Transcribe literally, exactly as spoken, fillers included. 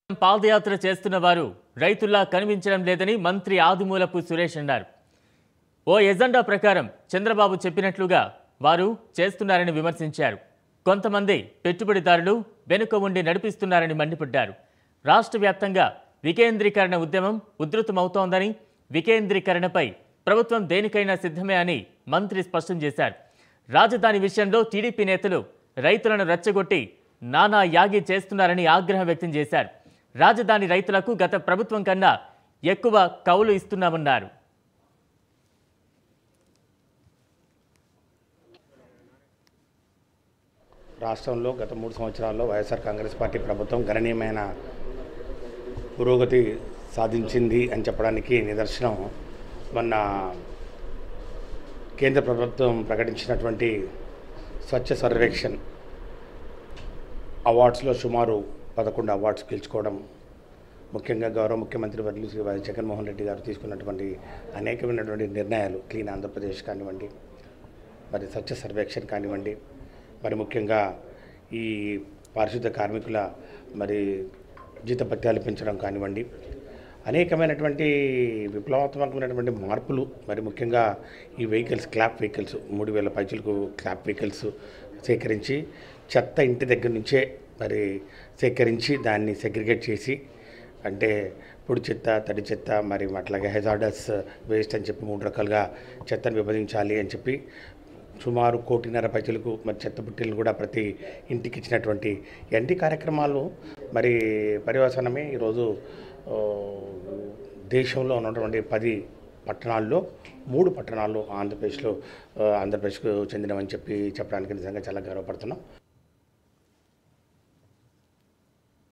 పాదయాత్ర చేస్తున్న వారు రైతుల్లా కనిపించడం లేదని మంత్రి ఆదిమూలపు సురేష్ అన్నారు. ఓ ఎజెండా ప్రకారం చంద్రబాబు చెప్పినట్లుగా వారు చేస్తున్నారని విమర్శించారు. కొంతమంది పెట్టుబడిదారులు వెనుక ఉండి నడిపిస్తున్నారని మండిపడ్డారు. రాష్ట్ర వ్యాప్తంగా వికేంద్రీకరణ ఉద్యమం ఉధృతమవుతోందని, వికేంద్రీకరణపై ప్రభుత్వం దేనికైనా సిద్ధమే అని మంత్రి స్పష్టం చేశారు. రాజధాని విషయంలో టీడీపీ నేతలు రైతులను రెచ్చగొట్టి నానా యాగి చేస్తున్నారని ఆగ్రహం వ్యక్తం చేశారు. రాజధాని రైతులకు గత ప్రభుత్వం కన్నా ఎక్కువ కౌలు ఇస్తున్నామన్నారు. రాష్ట్రంలో గత మూడు సంవత్సరాల్లో వైఎస్ఆర్ కాంగ్రెస్ పార్టీ ప్రభుత్వం గణనీయమైన పురోగతి సాధించింది అని చెప్పడానికి నిదర్శనం మొన్న కేంద్ర ప్రభుత్వం ప్రకటించినటువంటి స్వచ్ఛ సర్వేక్షణ్ అవార్డ్స్లో సుమారు పదకొండు అవార్డ్స్ గెలుచుకోవడం, ముఖ్యంగా గౌరవ ముఖ్యమంత్రి వర్యులు శ్రీ వైఎస్ జగన్మోహన్ రెడ్డి గారు తీసుకున్నటువంటి అనేకమైనటువంటి నిర్ణయాలు, క్లీన్ ఆంధ్రప్రదేశ్ కానివ్వండి, మరి స్వచ్ఛ సర్వేక్షణ్ కానివ్వండి, మరి ముఖ్యంగా ఈ పారిశుద్ధ కార్మికుల మరి జీతభత్యాలు పెంచడం కానివ్వండి, అనేకమైనటువంటి విప్లవాత్మకమైనటువంటి మార్పులు, మరి ముఖ్యంగా ఈ వెహికల్స్ క్లాప్ వెహికల్స్ మూడు వేల పైచులకు క్లాప్ వెహికల్స్ సేకరించి చెత్త ఇంటి దగ్గర నుంచే మరి సేకరించి దాన్ని సెగ్రిగేట్ చేసి, అంటే పొడి చెత్త, తడి చెత్త, మరి అట్లాగే హెజార్డస్ వేస్ట్ అని చెప్పి మూడు రకాలుగా చెత్తను విభజించాలి అని చెప్పి సుమారు కోటిన్నర పైసలకు మరి చెత్త బుట్టెలను కూడా ప్రతి ఇంటికి ఇచ్చినటువంటి ఎన్టీ కార్యక్రమాలు మరి పర్యవసానమే ఈరోజు దేశంలో ఉన్నటువంటి పది పట్టణాల్లో మూడు పట్టణాల్లో ఆంధ్రప్రదేశ్లో ఆంధ్రప్రదేశ్కు చెందినవని చెప్పి చెప్పడానికి నిజంగా చాలా గర్వపడుతున్నాం.